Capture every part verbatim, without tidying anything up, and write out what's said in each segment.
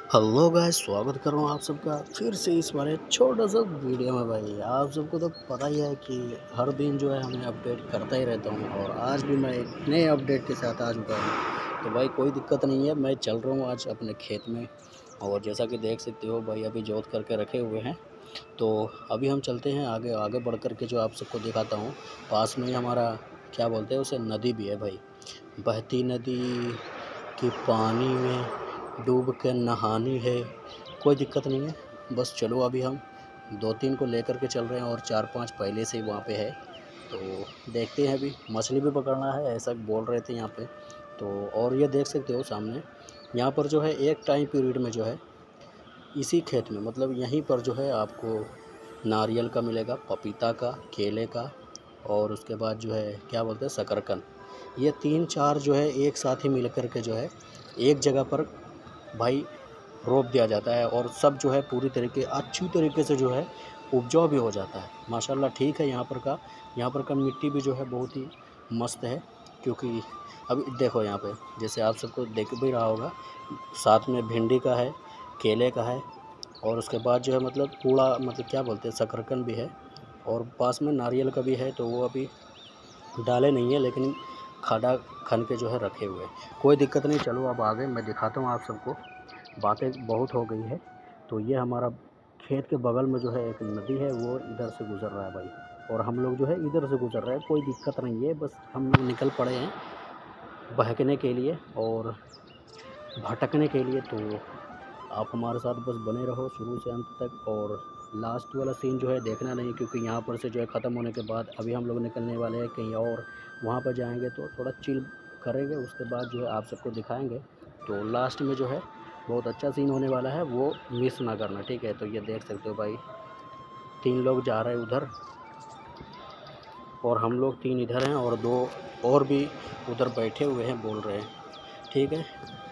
Hello guys, स्वागत कर रहा हूँ आप सबका फिर से इस वाले छोटा सा वीडियो में। भाई आप सबको तो पता ही है कि हर दिन जो है हमें अपडेट करता ही रहता हूँ और आज भी मैं एक नए अपडेट के साथ आ चुका हूँ। तो भाई कोई दिक्कत नहीं है, मैं चल रहा हूँ आज अपने खेत में और जैसा कि देख सकते हो भाई अभी जोत करके रखे हुए हैं। तो अभी हम चलते हैं आगे आगे बढ़ कर के जो आप सबको दिखाता हूँ। पास में ही हमारा क्या बोलते हैं उसे नदी भी है भाई, बहती नदी कि पानी में डूब के नहानी है। कोई दिक्कत नहीं है, बस चलो अभी हम दो तीन को लेकर के चल रहे हैं और चार पांच पहले से ही वहाँ पे है। तो देखते हैं, अभी मछली भी पकड़ना है ऐसा बोल रहे थे यहाँ पे। तो और ये देख सकते हो सामने यहाँ पर जो है एक टाइम पीरियड में जो है इसी खेत में मतलब यहीं पर जो है आपको नारियल का मिलेगा, पपीता का, केले का और उसके बाद जो है क्या बोलते हैं शकरकंद। ये तीन चार जो है एक साथ ही मिल कर के जो है एक जगह पर भाई रोप दिया जाता है और सब जो है पूरी तरीके अच्छी तरीके से जो है उपजाऊ भी हो जाता है माशाल्लाह। ठीक है, यहाँ पर का यहाँ पर का मिट्टी भी जो है बहुत ही मस्त है, क्योंकि अभी देखो यहाँ पे जैसे आप सबको देख भी रहा होगा साथ में भिंडी का है, केले का है और उसके बाद जो है मतलब कूड़ा मतलब क्या बोलते हैं शकरकंद भी है और पास में नारियल का भी है। तो वो अभी डाले नहीं है लेकिन खड़ा खन के जो है रखे हुए हैं। कोई दिक्कत नहीं, चलो अब आगे मैं दिखाता हूँ आप सबको। बातें बहुत हो गई है। तो ये हमारा खेत के बगल में जो है एक नदी है, वो इधर से गुज़र रहा है भाई और हम लोग जो है इधर से गुज़र रहे हैं। कोई दिक्कत नहीं है, बस हम लोग निकल पड़े हैं बहकने के लिए और भटकने के लिए। तो आप हमारे साथ बस बने रहो शुरू से अंत तक और लास्ट वाला सीन जो है देखना नहीं, क्योंकि यहाँ पर से जो है ख़त्म होने के बाद अभी हम लोग निकलने वाले हैं कहीं और, वहाँ पर जाएंगे तो थोड़ा चिल करेंगे, उसके बाद जो है आप सबको दिखाएंगे। तो लास्ट में जो है बहुत अच्छा सीन होने वाला है, वो मिस ना करना, ठीक है। तो ये देख सकते हो भाई तीन लोग जा रहे हैं उधर और हम लोग तीन इधर हैं और दो और भी उधर बैठे हुए हैं बोल रहे हैं, ठीक है।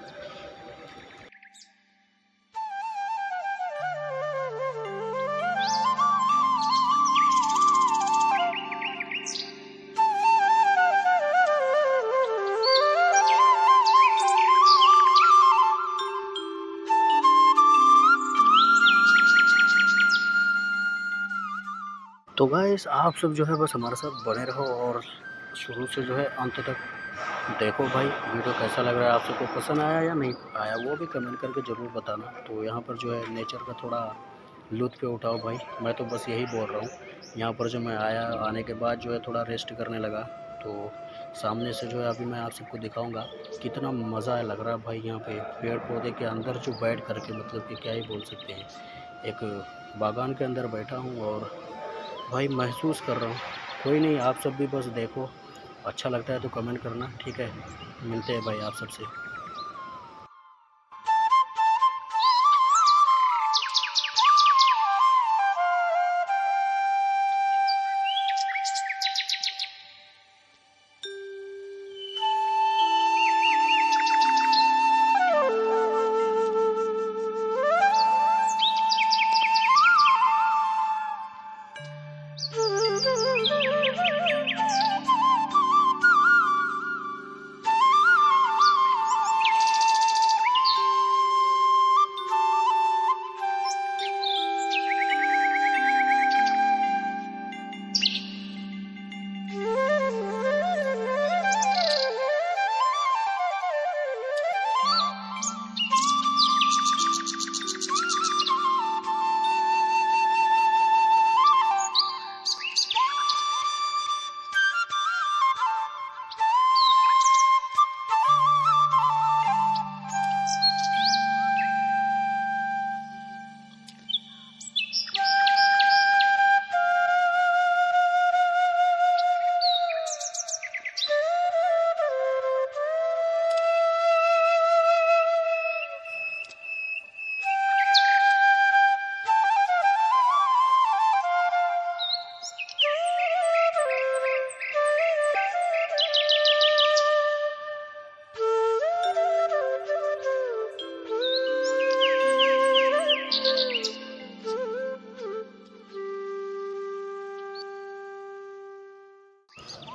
तो गाइस आप सब जो है बस हमारे साथ बने रहो और शुरू से जो है अंत तक देखो भाई वीडियो कैसा लग रहा है, आप सबको पसंद आया या नहीं आया वो भी कमेंट करके ज़रूर बताना। तो यहाँ पर जो है नेचर का थोड़ा लुत्फ़ उठाओ भाई, मैं तो बस यही बोल रहा हूँ। यहाँ पर जो मैं आया आने के बाद जो है थोड़ा रेस्ट करने लगा, तो सामने से जो है अभी मैं आप सबको दिखाऊंगा कितना मज़ा लग रहा है भाई। यहाँ पे पेड़ पौधे के अंदर जो बैठ करके मतलब कि क्या ही बोल सकते हैं, एक बागान के अंदर बैठा हूँ और भाई महसूस कर रहा हूँ। कोई नहीं, आप सब भी बस देखो, अच्छा लगता है तो कमेंट करना, ठीक है। मिलते हैं भाई आप सबसे।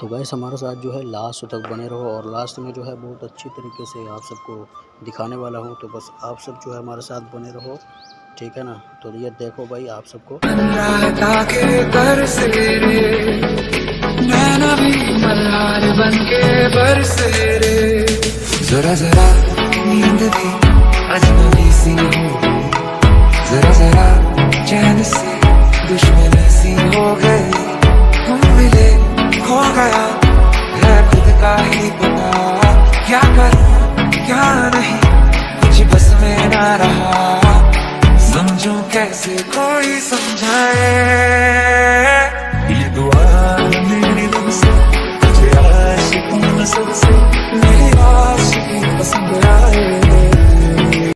तो गाइस हमारे साथ जो है लास्ट तक बने रहो, और लास्ट में जो है बहुत अच्छी तरीके से आप सबको दिखाने वाला हूँ। तो बस आप सब जो है हमारे साथ बने रहो, ठीक है ना। तो ये देखो भाई आप सबको जरा जरा नींद भी अजनबी सी हो गई, जरा जरा चैन से दुश्मनी सी हो गई। हम मिले हो गया है खुद का ही पता, क्या करूं क्या नहीं कुछ बस में ना रहा। समझूं कैसे कोई समझाए, ये दुआ मेरी दिल से तुझे आशिक सबसे मेरी आशिकी पसंद आए।